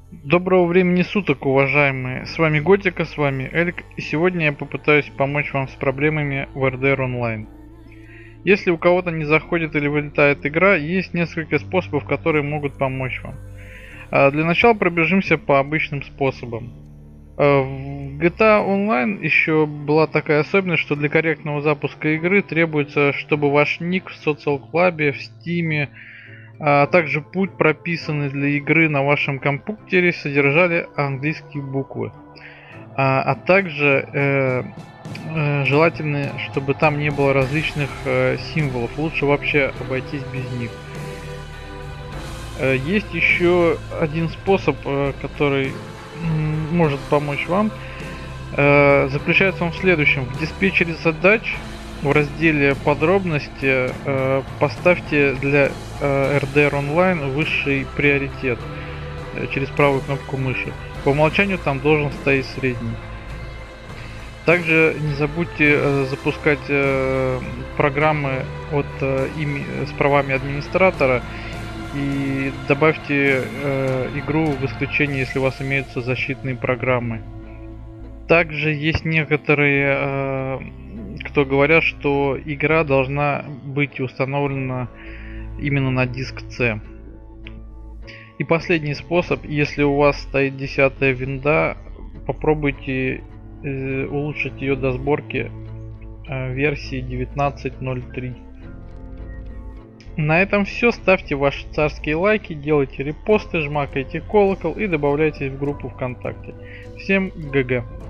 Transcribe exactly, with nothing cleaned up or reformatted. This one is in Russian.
Доброго времени суток, уважаемые! С вами Готика, с вами Эльк, и сегодня я попытаюсь помочь вам с проблемами в эр дэ эр Online. Если у кого-то не заходит или вылетает игра, есть несколько способов, которые могут помочь вам. А для начала пробежимся по обычным способам. А В джи ти эй Online еще была такая особенность, что для корректного запуска игры требуется, чтобы ваш ник в Social Club, в Steam, а также путь, прописанный для игры на вашем компьютере, содержали английские буквы. А, а также э, э, желательно, чтобы там не было различных э, символов. Лучше вообще обойтись без них. Э, есть еще один способ, э, который м, может помочь вам. Э, заключается он в следующем. В диспетчере задач в разделе подробности э, поставьте для э, эр дэ эр Online высший приоритет э, через правую кнопку мыши. По умолчанию там должен стоять средний. Также не забудьте э, запускать э, программы от, э, ими, с правами администратора и добавьте э, игру в исключение, если у вас имеются защитные программы. Также есть некоторые, э, кто говорят, что игра должна быть установлена именно на диск C. И последний способ, если у вас стоит десятая винда, попробуйте э, улучшить ее до сборки э, версии девятнадцать ноль три. На этом все. Ставьте ваши царские лайки, делайте репосты, жмакайте колокол и добавляйтесь в группу ВКонтакте. Всем гэ гэ!